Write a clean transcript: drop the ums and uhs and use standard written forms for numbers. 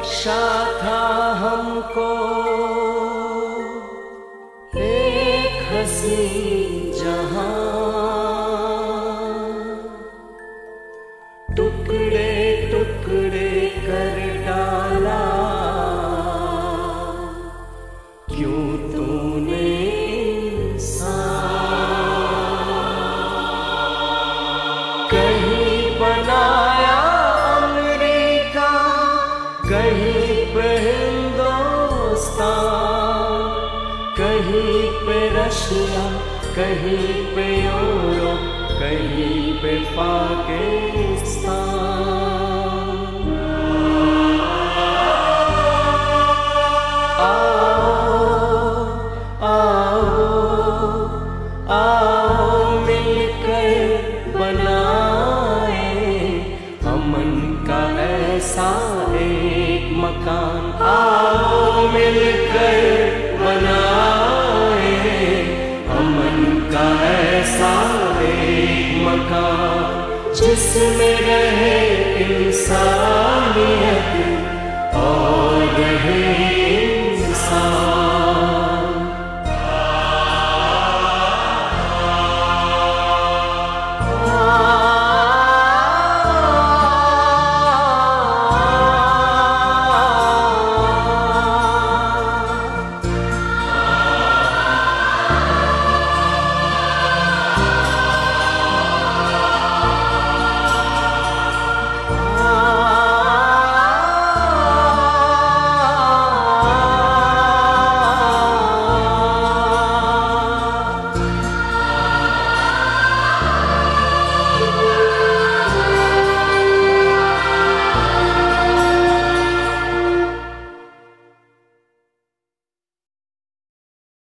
बख्शा था हमको एक हसी जहां, टुकड़े टुकड़े कर डाला क्यों तूने कहीं बनाया अमेरिका, कहीं पे हिंदुस्तान, कहीं पे रशिया, कहीं पे यूरोप, कहीं पे पाकिस्तान। आओ आओ आओ मिलकर बनाए अमन का ऐसा एक मकान। आओ मिलकर बनाए अमन का ऐसा एक मकान जिसमें रहे इंसानियत